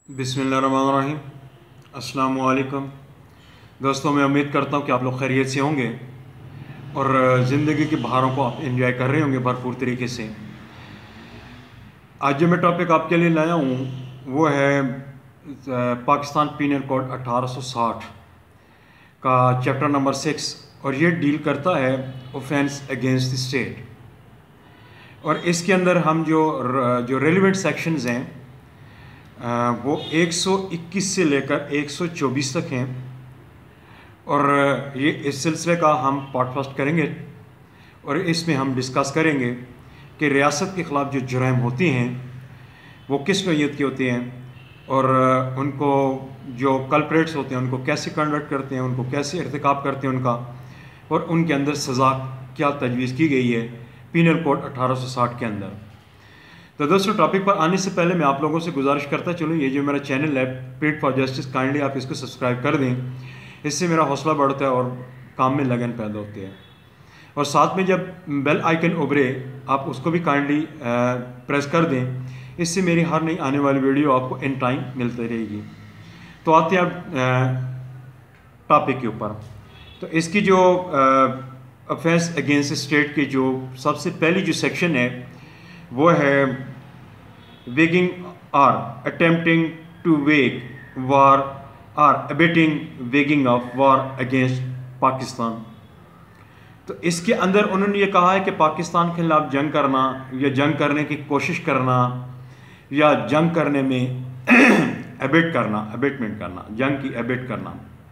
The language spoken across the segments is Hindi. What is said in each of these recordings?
बिस्मिल्लाहिर्रहमानिर्रहीम। अस्सलामु अलैकुम दोस्तों, मैं उम्मीद करता हूँ कि आप लोग खैरियत से होंगे और ज़िंदगी की बहारों को आप एंजॉय कर रहे होंगे भरपूर तरीके से। आज जो मैं टॉपिक आपके लिए लाया हूँ वो है पाकिस्तान पीनल कोड 1860 का चैप्टर नंबर 6 और ये डील करता है ऑफेंस अगेंस्ट द स्टेट। और इसके अंदर हम जो रेलिवेंट सेक्शंस हैं वो 121 से लेकर 124 तक हैं और ये इस सिलसिले का हम पॉडकास्ट करेंगे और इसमें हम डिस्कस करेंगे कि रियासत के ख़िलाफ़ जो जुर्म होती हैं वो किस नौइयत की होती हैं और उनको जो कल्प्रेट्स होते हैं उनको कैसे कंडक्ट करते हैं, उनको कैसे इर्तिकाब करते हैं उनका, और उनके अंदर सज़ा क्या तजवीज़ की गई है पीनल कोड 1860 के अंदर। तो दोस्तों, टॉपिक पर आने से पहले मैं आप लोगों से गुजारिश करता चलूँ, ये जो मेरा चैनल है पेड फॉर जस्टिस, काइंडली आप इसको सब्सक्राइब कर दें। इससे मेरा हौसला बढ़ता है और काम में लगन पैदा होती है। और साथ में जब बेल आइकन उभरे आप उसको भी काइंडली प्रेस कर दें, इससे मेरी हर नई आने वाली वीडियो आपको इन टाइम मिलती रहेगी। तो आते हैं अब टॉपिक के ऊपर। तो इसकी जो ऑफेंस अगेंस्ट स्टेट की जो सबसे पहली जो सेक्शन है वो है वेगिंग और अटेम्प्टिंग टू वेग वार और abetting waging of war against Pakistan. तो इसके अंदर उन्होंने ये कहा है कि पाकिस्तान के खिलाफ जंग करना या जंग करने की कोशिश करना या जंग करने में अबेटमेंट करना, जंग की अबेट करना,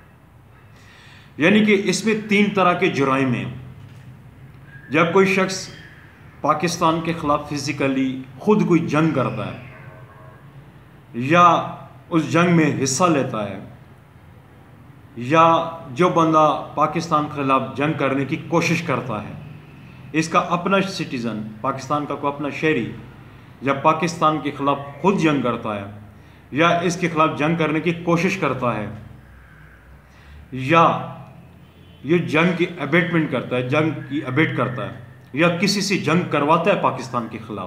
यानी कि इसमें 3 तरह के जुराइम हैं। जब कोई शख्स पाकिस्तान के ख़िलाफ़ फिज़िकली ख़ुद कोई जंग करता है या उस जंग में हिस्सा लेता है, या जो बंदा पाकिस्तान के ख़िलाफ़ जंग करने की कोशिश करता है, इसका अपना सिटीज़न, पाकिस्तान का कोई अपना शहरी जब पाकिस्तान के ख़िलाफ़ ख़ुद जंग करता है या इसके ख़िलाफ़ जंग करने की कोशिश करता है या ये जंग की अबेटमेंट करता है, जंग की अबेट करता है या किसी से जंग करवाता है पाकिस्तान के ख़िलाफ़,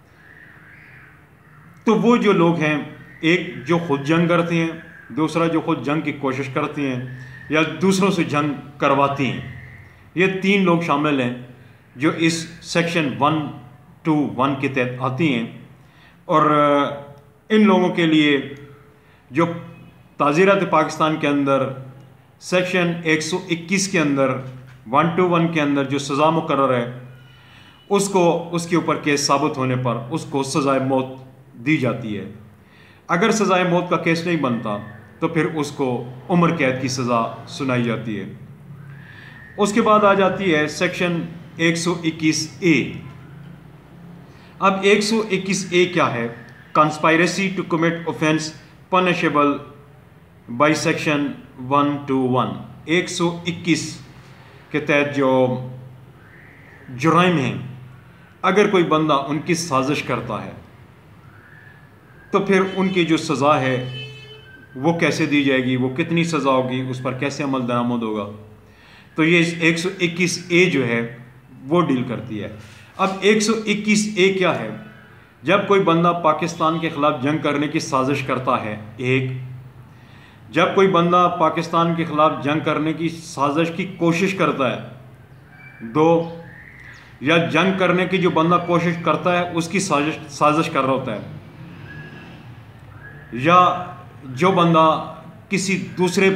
तो वो जो लोग हैं, एक जो खुद जंग करते हैं, दूसरा जो खुद जंग की कोशिश करते हैं या दूसरों से जंग करवाती हैं, ये 3 लोग शामिल हैं जो इस सेक्शन 121 के तहत आती हैं। और इन लोगों के लिए जो ताज़ीरात पाकिस्तान के अंदर सेक्शन 121 के अंदर 121 के अंदर जो सज़ा मुकर्रर है उसको उसके ऊपर केस साबित होने पर उसको सज़ाए मौत दी जाती है। अगर सज़ाए मौत का केस नहीं बनता तो फिर उसको उम्र कैद की सज़ा सुनाई जाती है। उसके बाद आ जाती है सेक्शन 121A। अब 121A क्या है? Conspiracy to commit offence punishable by section 121। 121 के तहत जो जुराइम हैं, अगर कोई बंदा उनकी साजिश करता है तो फिर उनकी जो सज़ा है वो कैसे दी जाएगी, वो कितनी सज़ा होगी, उस पर कैसे अमल दरामद होगा, तो ये 121A जो है वो डील करती है। अब 121A क्या है? जब कोई बंदा पाकिस्तान के ख़िलाफ़ जंग करने की साजिश करता है, एक, जब कोई बंदा पाकिस्तान के ख़िलाफ़ जंग करने की साजिश की कोशिश करता है, 2, या जंग करने की जो बंदा कोशिश करता है उसकी साजिश कर रहा होता है, या जो बंदा किसी दूसरे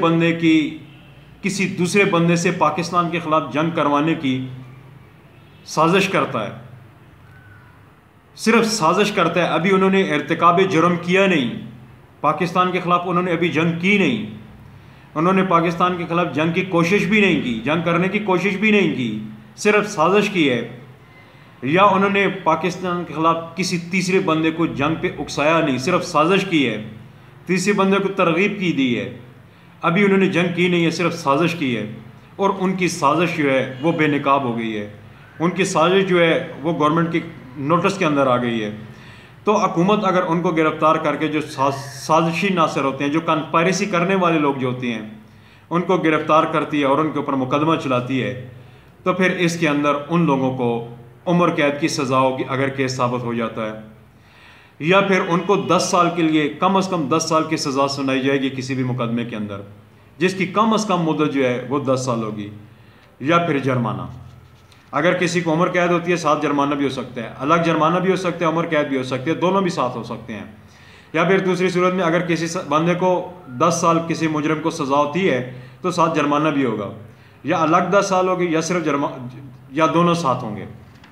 बंदे से पाकिस्तान के ख़िलाफ़ जंग करवाने की साजिश करता है, सिर्फ साजिश करता है, अभी उन्होंने इर्तिकाब जुर्म किया नहीं, पाकिस्तान के ख़िलाफ़ उन्होंने अभी जंग की नहीं, उन्होंने पाकिस्तान के ख़िलाफ़ जंग की कोशिश भी नहीं की, जंग करने की कोशिश भी नहीं की, सिर्फ साजिश की है, या उन्होंने पाकिस्तान के ख़िलाफ़ किसी तीसरे बंदे को जंग पे उकसाया नहीं, सिर्फ साजिश की है, तीसरे बंदे को तरगीब की दी है, अभी उन्होंने जंग की नहीं है, सिर्फ साजिश की है, और उनकी साजिश जो है वो बेनकाब हो गई है, उनकी साजिश जो है वो गवर्नमेंट के नोटिस के अंदर आ गई है। तो हुकूमत अगर उनको गिरफ़्तार करके, जो साजिशी नासर होते हैं, जो कंस्पायरेसी करने वाले लोग जो होते हैं, उनको गिरफ़्तार करती है और उनके ऊपर मुकदमा चलाती है, तो फिर इसके अंदर उन लोगों को उम्र कैद की सज़ा होगी अगर केस साबित हो जाता है। या फिर उनको 10 साल के लिए कम अज़ कम 10 साल की सज़ा सुनाई जाएगी किसी भी मुकदमे के अंदर, जिसकी कम अज़ कम मुद्दत जो है वो 10 साल होगी, या फिर जुर्माना। अगर किसी को उम्र कैद होती है, साथ जुर्माना भी हो सकता है, अलग जुर्माना भी हो सकता है, उम्र कैद भी हो सकती है, दोनों भी साथ हो सकते हैं। या फिर दूसरी सूरत में अगर किसी बंदे को 10 साल किसी मुजरिम को सज़ा होती है तो साथ जुर्माना भी होगा, या अलग 10 साल होगी या सिर्फ या दोनों साथ होंगे।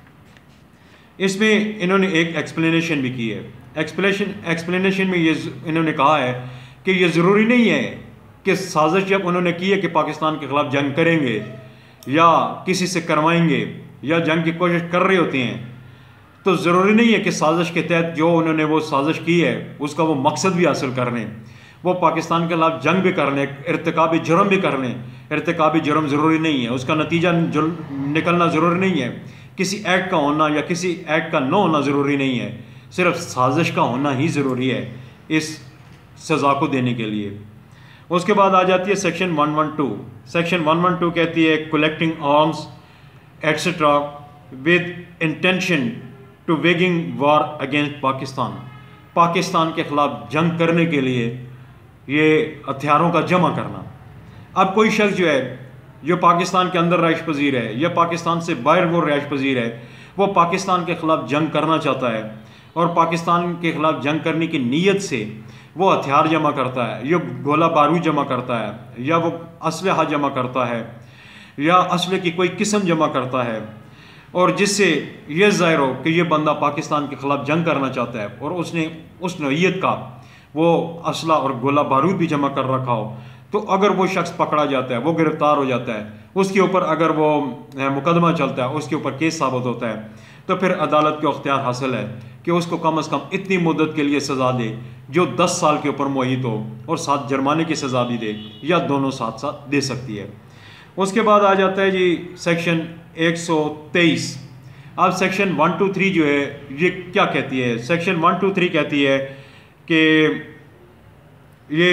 इसमें इन्होंने एक एक्सप्लेनेशन भी की है। एक्सप्लेनेशन में ये इन्होंने कहा है कि ये ज़रूरी नहीं है कि साजिश जब उन्होंने की है कि पाकिस्तान के ख़िलाफ़ जंग करेंगे या किसी से करवाएंगे या जंग की कोशिश कर रहे होते हैं, तो ज़रूरी नहीं है कि साजिश के तहत जो उन्होंने वो साजिश की है उसका वो मकसद भी हासिल कर लें, वो पाकिस्तान के खिलाफ जंग भी कर लें, इर्तिकाबी जुर्म भी कर लें। इर्तिकाबी जुर्म ज़रूरी नहीं है, उसका नतीजा निकलना ज़रूरी नहीं है, किसी एक्ट का होना या किसी एक्ट का न होना ज़रूरी नहीं है, सिर्फ साजिश का होना ही ज़रूरी है इस सज़ा को देने के लिए। उसके बाद आ जाती है सेक्शन 112। सेक्शन 112 कहती है collecting arms etcetera with intention to waging war against Pakistan. Pakistan के ख़िलाफ़ जंग करने के लिए ये हथियारों का जमा करना। अब कोई शख्स जो है जो पाकिस्तान के अंदर रहाइश पजीर है या पाकिस्तान से बाहर वो रहाइश पजीर है, वो पाकिस्तान के ख़िलाफ़ जंग करना चाहता है और पाकिस्तान के ख़िलाफ़ जंग करने की नीयत से वो हथियार जमा करता है, या गोला बारूद जमा करता है, या वो असलहा जमा करता है, या असले की कोई किस्म जमा करता है, और जिससे ये ज़ाहिर हो कि ये बंदा पाकिस्तान के ख़िलाफ़ जंग करना चाहता है और उसने उस नौइयत का वो असला और गोला बारूद भी जमा कर रखा हो, तो अगर वो शख्स पकड़ा जाता है, वो गिरफ़्तार हो जाता है, उसके ऊपर अगर वो मुकदमा चलता है, उसके ऊपर केस साबित होता है, तो फिर अदालत को अख्तियार हासिल है कि उसको कम अज़ कम इतनी मुद्दत के लिए सज़ा दे जो 10 साल के ऊपर मुअय्यद हो, और साथ जुर्माने की सज़ा भी दे, या दोनों साथ साथ दे सकती है। उसके बाद आ जाता है जी सेक्शन 123। अब सेक्शन 123 जो है ये क्या कहती है? सेक्शन 123 कहती है कि ये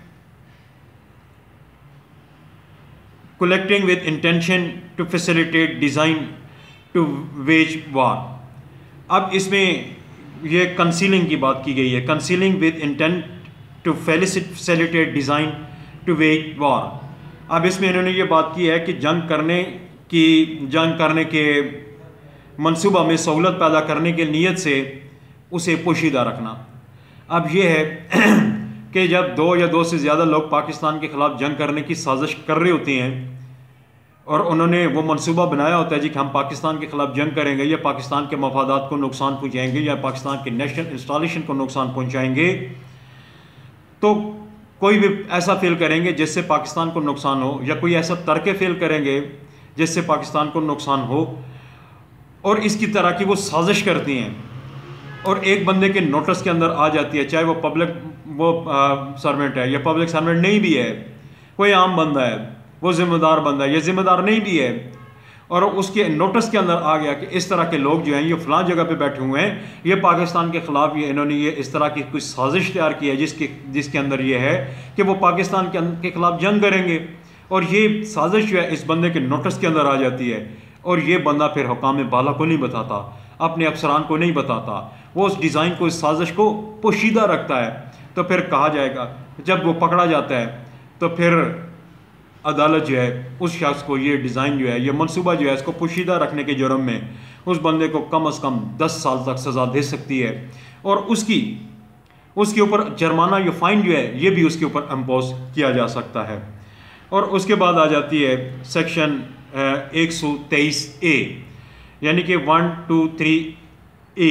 collecting with intention to facilitate design to wage war. अब इसमें ये कंसीलिंग की बात की गई है, concealing with intent to facilitate design to wage war. अब इसमें इन्होंने ये बात की है कि जंग करने के मंसूबा में सहूलत पैदा करने के नीयत से उसे पोशीदा रखना। अब ये है कि जब 2 या 2 से ज़्यादा लोग पाकिस्तान के ख़िलाफ़ जंग करने की साजिश कर रहे होते हैं और उन्होंने वो मंसूबा बनाया होता है जी कि हम पाकिस्तान के ख़िलाफ़ जंग करेंगे, या पाकिस्तान के मफादात को नुकसान पहुँचाएंगे, या पाकिस्तान के नेशनल इंस्टॉलेशन को नुकसान पहुँचाएंगे, तो कोई भी ऐसा फेल करेंगे जिससे पाकिस्तान को नुकसान हो, या कोई ऐसा तर्क फेल करेंगे जिससे पाकिस्तान को नुकसान हो, और इसकी तरह की वो साजिश करती हैं और एक बंदे के नोटिस के अंदर आ जाती है, चाहे वो पब्लिक सर्वेंट है या पब्लिक सर्वेंट नहीं भी है, कोई आम बंदा है, वो ज़िम्मेदार बंदा है या ज़िम्मेदार नहीं भी है, और उसके नोटिस के अंदर आ गया कि इस तरह के लोग जो हैं ये फ़लाँ जगह पे बैठे हुए हैं, ये पाकिस्तान के ख़िलाफ़ ये इन्होंने ये इस तरह की कुछ साजिश तैयार की है जिसके अंदर ये है कि वो पाकिस्तान के ख़िलाफ़ जंग करेंगे, और ये साजिश जो है इस बंदे के नोटिस के अंदर आ जाती है, और ये बंदा फिर हुकाम बाला को नहीं बताता, अपने अफसरान को नहीं बताता, वो उस डिज़ाइन को, इस साजिश को पोशीदा रखता है। तो फिर कहा जाएगा जब वो पकड़ा जाता है तो फिर अदालत जो है उस शख्स को ये डिज़ाइन जो है, ये मनसूबा जो है, इसको पोशीदा रखने के जुर्म में उस बंदे को कम अज़ कम 10 साल तक सज़ा दे सकती है, और उसके ऊपर जुर्माना या फ़ाइन जो है ये भी उसके ऊपर इम्पोज किया जा सकता है। और उसके बाद आ जाती है सेक्शन 123A, यानी कि 123A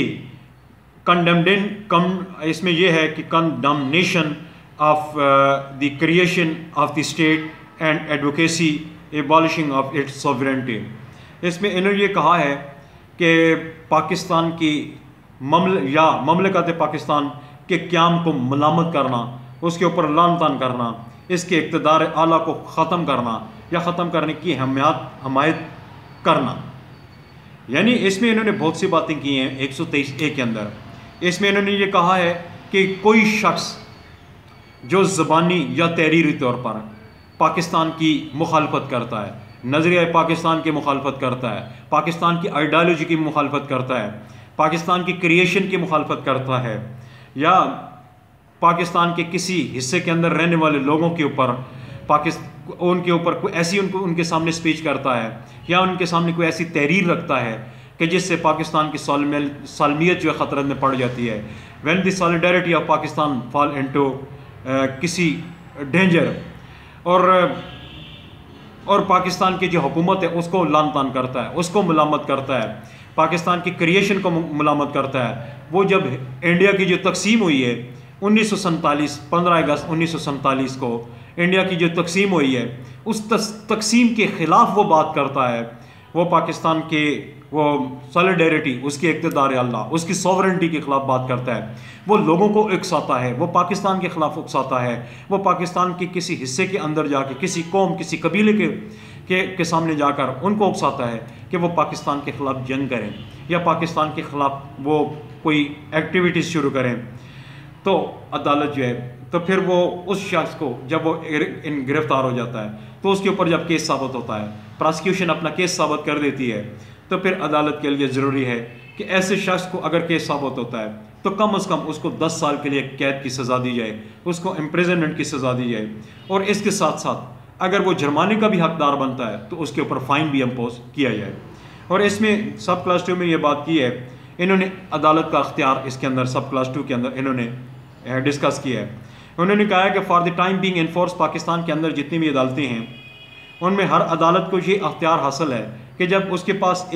इसमें यह है कि condemnation of the creation of the state and advocacy abolishing of its sovereignty. इसमें इन्होंने ये कहा है कि पाकिस्तान की ममलकत पाकिस्तान के क़याम को मलामत करना, उसके ऊपर लानतान करना, इसके इक़्तिदार आला को ख़त्म करना या ख़त्म करने की हमायत करना। यानी इसमें इन्होंने बहुत सी बातें की हैं 123A के अंदर। इसमें इन्होंने ये कहा है कि कोई शख्स जो ज़बानी या तहरीरी तौर पर पाकिस्तान की मुखालफत करता है, नज़रिया पाकिस्तान की मुखालफत करता है, पाकिस्तान की आइडियालॉजी की मुखालफत करता है, पाकिस्तान की क्रिएशन की मुखालफत करता है, या पाकिस्तान के किसी हिस्से के अंदर रहने वाले लोगों के ऊपर उनके ऊपर कोई ऐसी उनके सामने स्पीच करता है, या उनके सामने कोई ऐसी तहरीर रखता है कि जिससे पाकिस्तान की सालमियत जो है ख़तरे में पड़ जाती है, when the solidarity of Pakistan fall into किसी डेंजर, और पाकिस्तान की जो हुकूमत है उसको लान तान करता है, उसको मुलामत करता है, पाकिस्तान की क्रिएशन को मुलामत करता है। वो जब इंडिया की जो तकसीम हुई है 1947, 15 अगस्त 1947 को इंडिया की जो तकसीम हुई है, उस तकसीम के ख़िलाफ़ वो बात करता है। वो पाकिस्तान के वो सॉलिडेरिटी, उसकी इक़्तिदार अल्लाह, उसकी सॉवरेंटी के ख़िलाफ़ बात करता है। वो लोगों को उकसाता है, वो पाकिस्तान के ख़िलाफ़ उकसाता है, वो पाकिस्तान के किसी हिस्से के अंदर जाके किसी कौम, किसी कबीले के सामने जाकर उनको उकसाता है कि वो पाकिस्तान के ख़िलाफ़ जंग करें या पाकिस्तान के ख़िलाफ़ वो कोई एक्टिविटीज़ शुरू करें। तो अदालत जो है, तो फिर वो उस शख्स को जब वो गिरफ़्तार हो जाता है तो उसके ऊपर जब केस साबित होता है, प्रोसिक्यूशन अपना केस साबित कर देती है, तो फिर अदालत के लिए ज़रूरी है कि ऐसे शख्स को अगर केस साबित होता है तो कम से कम उसको 10 साल के लिए कैद की सज़ा दी जाए, उसको इम्प्रिजनमेंट की सज़ा दी जाए, और इसके साथ साथ अगर वो जुर्माने का भी हकदार बनता है तो उसके ऊपर फ़ाइन भी इम्पोज किया जाए। और इसमें सब क्लास 2 में ये बात की है, इन्होंने अदालत का अख्तियार इसके अंदर सब क्लास 2 के अंदर इन्होंने डिस्कस किया है। उन्होंने कहा है कि for the time being in force, Pakistan के अंदर जितनी भी अदालतें हैं उनमें हर अदालत को ये अख्तियार हासिल है कि जब उसके पास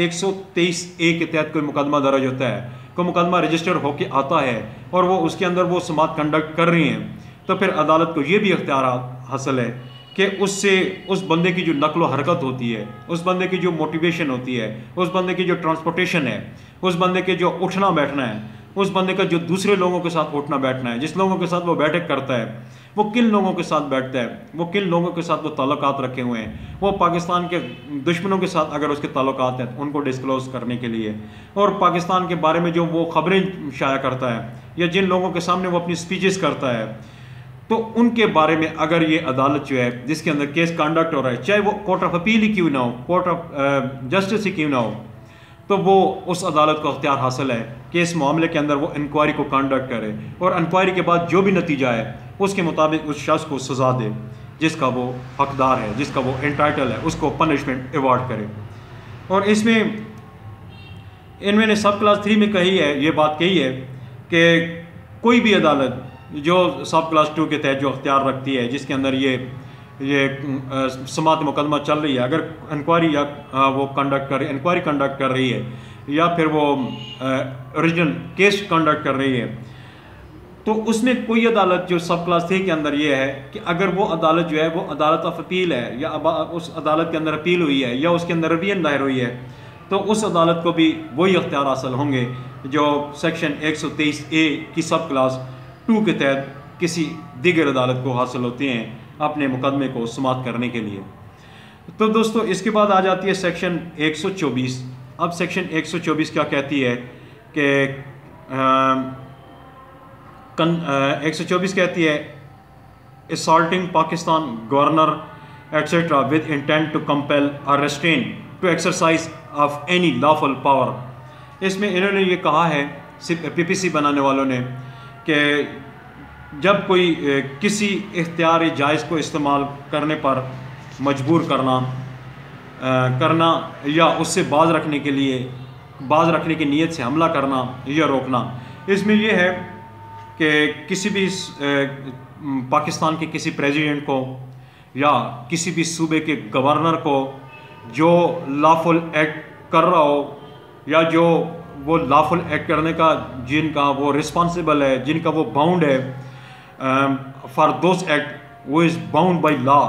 123A के तहत कोई मुकदमा दर्ज होता है, कोई मुकदमा रजिस्टर होके आता है और वो उसके अंदर वो समाअत कंडक्ट कर रही हैं, तो फिर अदालत को ये भी अख्तियार हासिल है कि उससे उस बंदे की जो नकलो हरकत होती है, उस बंदे की जो मोटिवेशन होती है, उस बंदे की जो ट्रांसपोर्टेशन है, उस बंदे के जो उठना बैठना है, उस बंदे का जो दूसरे लोगों के साथ उठना बैठना है, जिस लोगों के साथ वो बैठक करता है, वो किन लोगों के साथ बैठता है, वो किन लोगों के साथ वो ताल्लुकात रखे हुए हैं, वो पाकिस्तान के दुश्मनों के साथ अगर उसके ताल्लुकात हैं तो उनको डिस्क्लोज करने के लिए, और पाकिस्तान के बारे में जो वो ख़बरें शाया करता है या जिन लोगों के सामने वो अपनी स्पीचेस करता है, तो उनके बारे में अगर ये अदालत जो है जिसके अंदर केस कंडक्ट हो रहा है, चाहे वो कोर्ट ऑफ अपील ही क्यों ना हो, कोर्ट ऑफ जस्टिस ही क्यों ना हो, तो वो उस अदालत को अख्तियार हासिल है कि इस मामले के अंदर वो इंक्वायरी को कंडक्ट करे और इंक्वायरी के बाद जो भी नतीजा है उसके मुताबिक उस शख्स को सज़ा दे जिसका वो हकदार है, जिसका वो एंटाइटल है, उसको पनिशमेंट अवार्ड करे। और इसमें इन्होंने सब क्लास 3 में कही है, ये बात कही है कि कोई भी अदालत जो सब क्लास 2 के तहत जो अख्तियार रखती है, जिसके अंदर ये समाअत मुकदमा चल रही है, अगर इंक्वायरी या वो इंक्वायरी कंडक्ट कर रही है या फिर वो ओरिजिनल केस कंडक्ट कर रही है, तो उसमें कोई अदालत जो सब क्लास 3 के अंदर ये है कि अगर वो अदालत जो है वो अदालत ऑफ अपील है या उस अदालत के अंदर अपील हुई है या उसके अंदर रवियन दायर हुई है, तो उस अदालत को भी वही अख्तियार हासिल होंगे जो सेक्शन 123A की सब क्लास 2 के तहत किसी दीगर अदालत को हासिल होते हैं अपने मुकदमे को समाअत करने के लिए। तो दोस्तों इसके बाद आ जाती है सेक्शन 124। अब सेक्शन 124 क्या कहती है कि 124 कहती है assaulting Pakistan governor etcetera with intent to compel और restrain to exercise of any lawful power. इसमें इन्होंने ये कहा है PPC बनाने वालों ने कि जब कोई किसी इख्तियार जायज़ को इस्तेमाल करने पर मजबूर करना या उससे बाज रखने की नीयत से हमला करना या रोकना, इसमें यह है कि किसी भी पाकिस्तान के किसी प्रेसिडेंट को या किसी भी सूबे के गवर्नर को जो लॉफुल एक्ट कर रहा हो या जो वो लॉफुल एक्ट करने का जिनका वो रिस्पॉन्सिबल है, जिनका वो बाउंड है, फॉर दोज एक्ट वो is bound by law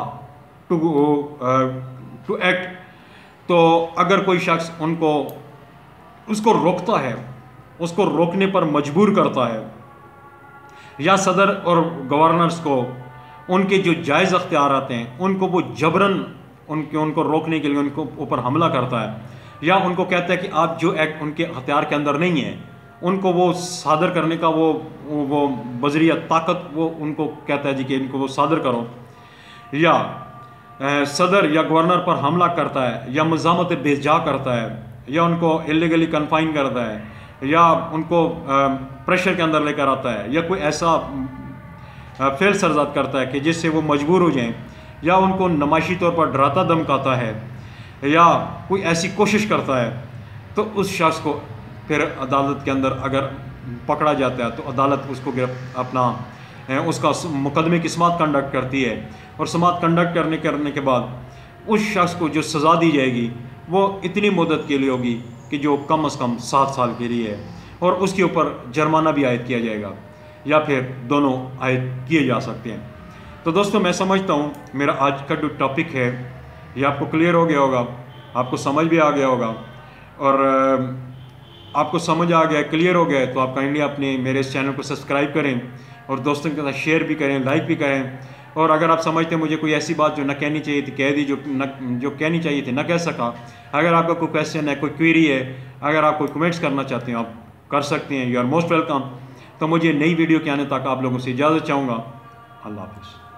to act. तो अगर कोई शख्स उसको रोकता है, उसको रोकने पर मजबूर करता है, या सदर और गवर्नर्स को उनके जो जायज़ अख्तियार आते हैं उनको वो जबरन उनको रोकने के लिए उनको ऊपर हमला करता है, या उनको कहता है कि आप जो एक्ट उनके अख्तियार के अंदर नहीं है उनको वो सादर करने का वो बजरिया ताकत वो उनको कहता है जी कि इनको वो सादर करो, या सदर या गवर्नर पर हमला करता है या मज़ामत बेजा करता है या उनको इलीगली कन्फाइन करता है या उनको प्रेशर के अंदर लेकर आता है, या कोई ऐसा फेल सरजाद करता है कि जिससे वो मजबूर हो जाएं, या उनको नुमाइशी तौर पर डराता धमकाता है, या कोई ऐसी कोशिश करता है, तो उस शख्स को फिर अदालत के अंदर अगर पकड़ा जाता है तो अदालत उसको उसका मुकदमे की समाअत कंडक्ट करती है, और समाअत कंडक्ट करने के बाद उस शख्स को जो सज़ा दी जाएगी वो इतनी मुद्दत के लिए होगी कि जो कम से कम 7 साल के लिए है, और उसके ऊपर जुर्माना भी आयद किया जाएगा, या फिर दोनों आयद किए जा सकते हैं। तो दोस्तों, मैं समझता हूँ मेरा आज का जो टॉपिक है ये आपको क्लियर हो गया होगा, आपको समझ भी आ गया होगा, और आपको समझ आ गया, क्लियर हो गया है, तो आप काइंडली अपने मेरे इस चैनल को सब्सक्राइब करें और दोस्तों के साथ शेयर भी करें, लाइक भी करें। और अगर आप समझते हैं मुझे कोई ऐसी बात जो न कहनी चाहिए थी कह दी, जो कहनी चाहिए थी न कह सका, अगर आपका कोई क्वेश्चन है, कोई क्वेरी है, अगर आप कोई कमेंट्स करना चाहते हैं आप कर सकते हैं, यू आर मोस्ट वेलकम। तो मुझे नई वीडियो के आने तक आप लोगों से इजाज़त चाहूँगा। अल्लाह हाफ़िज़।